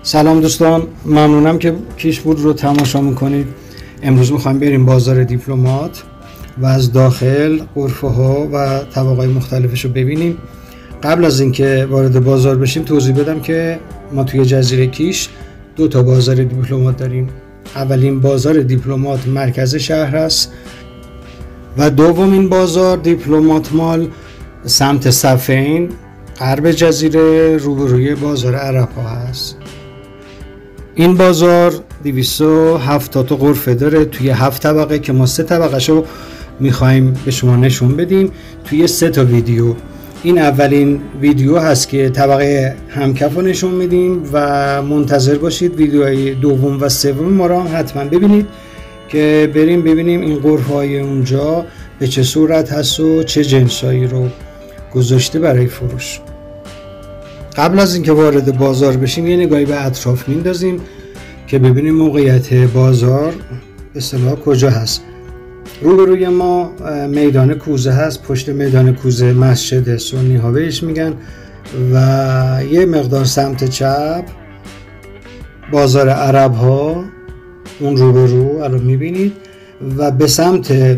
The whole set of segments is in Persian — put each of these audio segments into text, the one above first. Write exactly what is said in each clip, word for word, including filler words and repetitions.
سلام دوستان، ممنونم که کیشفود رو تماشا میکنید. امروز میخوایم بریم بازار دیپلمات و از داخل غرفه ها و طبقات مختلفش رو ببینیم. قبل از اینکه وارد بازار بشیم توضیح بدم که ما توی جزیره کیش دو تا بازار دیپلمات داریم. اولین بازار دیپلمات مرکز شهر است و دومین بازار دیپلمات مال سمت صفین غرب جزیره روبروی بازار عرب ها هست. این بازار دویست و هفتاد تا غرفه داره توی هفت طبقه که ما سه طبقه شو میخوایم به شما نشون بدیم توی سه تا ویدیو. این اولین ویدیو هست که طبقه همکف رو نشون میدیم و منتظر باشید ویدیوهای دوم و سوم ما رو هم حتما ببینید که بریم ببینیم این غرفه های اونجا به چه صورت هست و چه جنسایی رو گذاشته برای فروش. قبل از اینکه وارد بازار بشیم یه نگاهی به اطراف میندازیم که ببینیم موقعیت بازار به اصطلاح کجا هست. روبروی ما میدان کوزه هست، پشت میدان کوزه مسجد سنی ها بهش میگن و یه مقدار سمت چپ بازار عرب ها اون روبرو الان میبینید و به سمت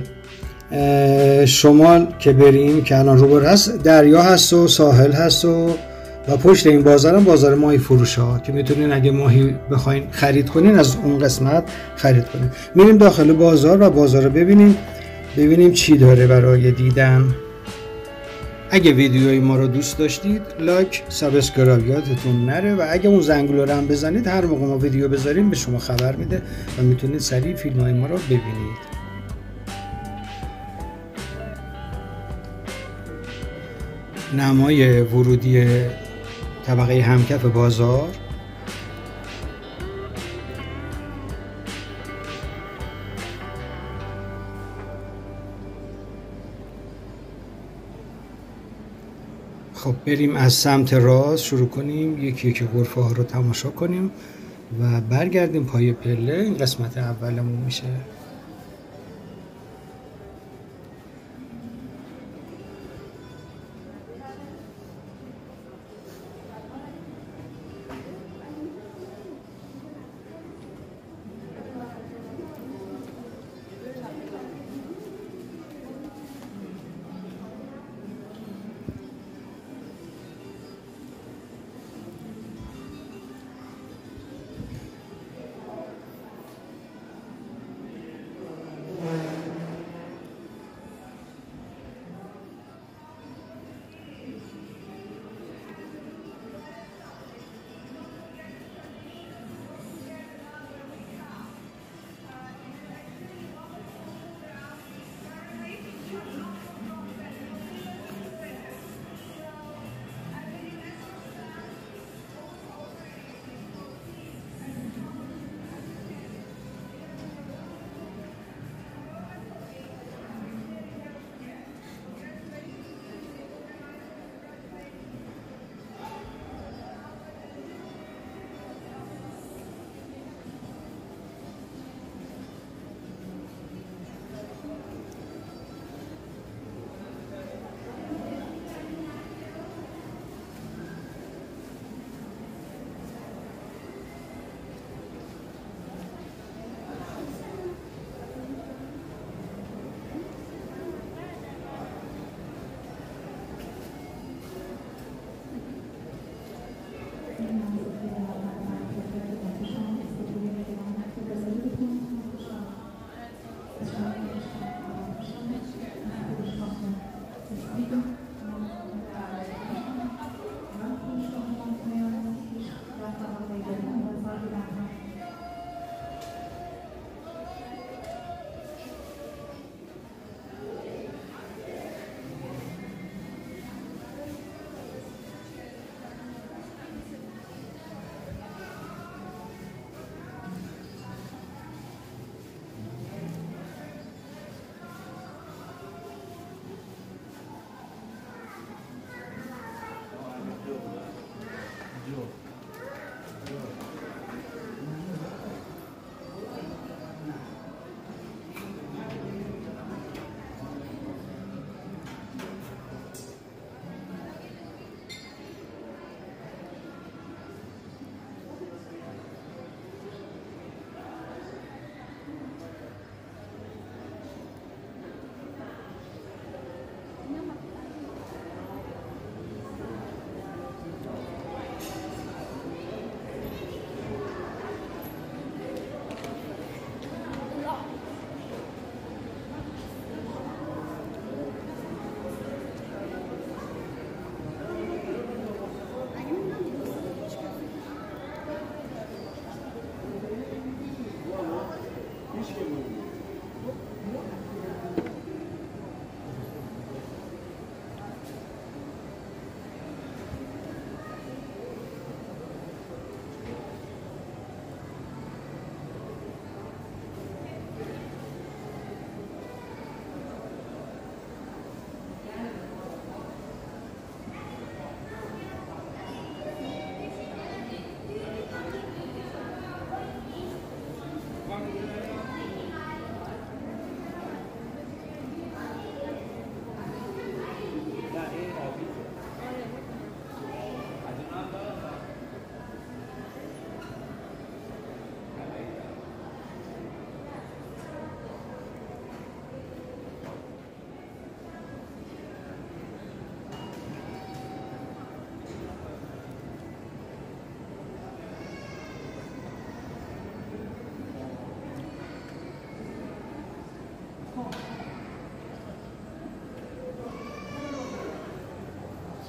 شمال که بریم که الان روبرو هست دریا هست و ساحل هست و و پشت این بازار هم بازار ماهی فروش ها که میتونین اگه ماهی بخواین خرید کنین از اون قسمت خرید کنین. میریم داخل بازار و بازار رو ببینیم ببینیم چی داره برای دیدن. اگه ویدیوی ما رو دوست داشتید لایک سابسکرایب یادتون نره و اگه اون زنگوله رو هم بزنید هر موقع ما ویدیو بذاریم به شما خبر میده و میتونید سریع فیلم های ما رو ببینید. نمای ورودی طبقه همکف بازار خب بریم از سمت راست شروع کنیم یکی یکی غرفه ها رو تماشا کنیم و برگردیم پای پله. این قسمت اولمون میشه.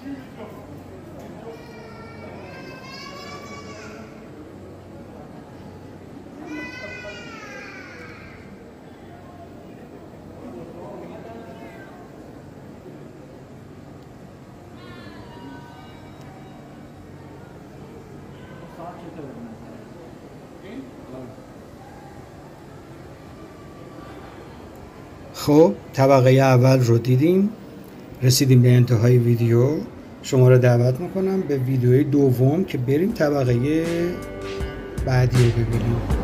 خب طبقه اول رو دیدیم، رسیدیم به انتهای ویدیو. شما رو دعوت میکنم به ویدیوی دوم که بریم طبقه بعدی رو ببینیم.